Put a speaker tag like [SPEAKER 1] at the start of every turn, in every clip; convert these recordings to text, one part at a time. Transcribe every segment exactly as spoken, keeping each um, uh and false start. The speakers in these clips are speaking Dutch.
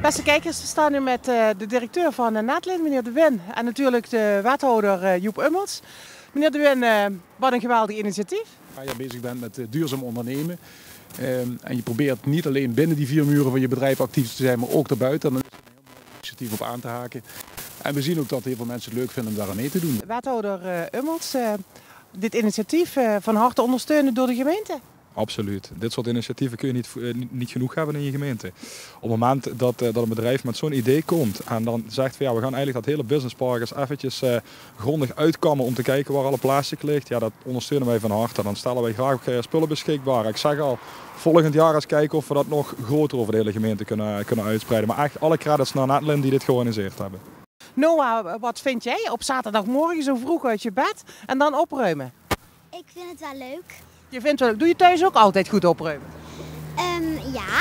[SPEAKER 1] Beste kijkers, we staan nu met uh, de directeur van uh, Natlin, meneer De Win, en natuurlijk de wethouder uh, Joep Ummels. Meneer De Win, uh, wat een geweldig initiatief.
[SPEAKER 2] Waar je bezig bent met uh, duurzaam ondernemen uh, en je probeert niet alleen binnen die vier muren van je bedrijf actief te zijn, maar ook daarbuiten. Dan is er een heel mooi initiatief op aan te haken. En we zien ook dat heel veel mensen het leuk vinden om daar aan mee te doen.
[SPEAKER 1] Wethouder uh, Ummels, uh, dit initiatief uh, van harte ondersteunen door de gemeente.
[SPEAKER 3] Absoluut. Dit soort initiatieven kun je niet, niet, niet genoeg hebben in je gemeente. Op het moment dat, dat een bedrijf met zo'n idee komt en dan zegt van ja, we gaan eigenlijk dat hele businesspark eens eventjes uh, grondig uitkammen om te kijken waar alle plastic ligt. Ja, dat ondersteunen wij van harte. Dan stellen wij graag uh, spullen beschikbaar. Ik zeg al, volgend jaar eens kijken of we dat nog groter over de hele gemeente kunnen, kunnen uitspreiden. Maar echt alle credits naar Natlin die dit georganiseerd hebben.
[SPEAKER 1] Noah, wat vind jij op zaterdagmorgen zo vroeg uit je bed en dan opruimen?
[SPEAKER 4] Ik vind het wel leuk.
[SPEAKER 1] Je vindt wel, doe je thuis ook altijd goed opruimen?
[SPEAKER 4] Um, ja.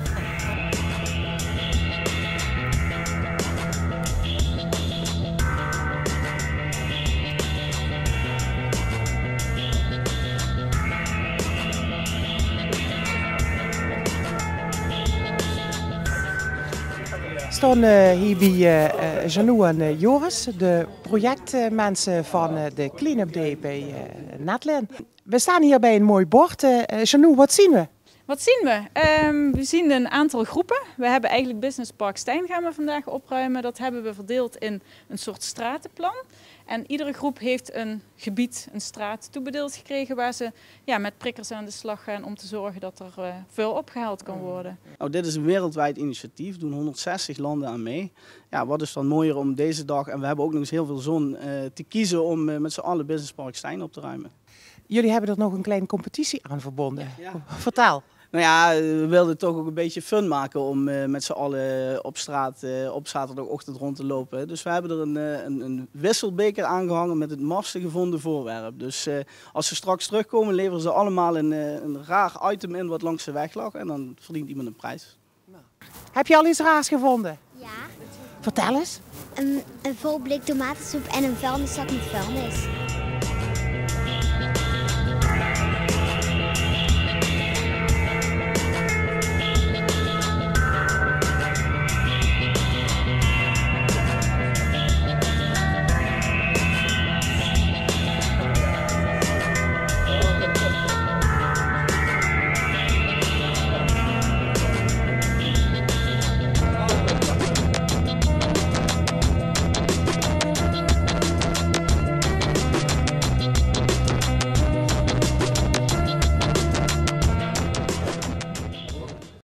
[SPEAKER 1] We staan uh, hier bij uh, Janou en uh, Joris, de projectmensen van uh, de Clean-up Day bij uh, Natlin. We staan hier bij een mooi bord. Uh, Janou, wat zien we?
[SPEAKER 5] Wat zien we? Um, we zien een aantal groepen. We hebben eigenlijk Business Park Stijn gaan we vandaag opruimen. Dat hebben we verdeeld in een soort stratenplan. En iedere groep heeft een gebied, een straat toebedeeld gekregen waar ze ja, met prikkers aan de slag gaan om te zorgen dat er uh, vuil opgehaald kan worden.
[SPEAKER 6] Nou, dit is een wereldwijd initiatief, doen honderdzestig landen aan mee. Ja, wat is dan mooier om deze dag, en we hebben ook nog eens heel veel zon, uh, te kiezen om uh, met z'n allen Business Park Stijn op te ruimen.
[SPEAKER 1] Jullie hebben er nog een kleine competitie aan verbonden. Ja. Vertel.
[SPEAKER 6] Nou ja, we wilden toch ook een beetje fun maken om uh, met z'n allen op straat uh, op zaterdagochtend rond te lopen. Dus we hebben er een, uh, een, een wisselbeker aangehangen met het mafste gevonden voorwerp. Dus uh, als ze straks terugkomen leveren ze allemaal een, uh, een raar item in wat langs de weg lag en dan verdient iemand een prijs.
[SPEAKER 1] Nou. Heb je al iets raars gevonden?
[SPEAKER 4] Ja.
[SPEAKER 1] Vertel eens.
[SPEAKER 4] Een, een vol blik tomatensoep en een vuilniszak met vuilnis.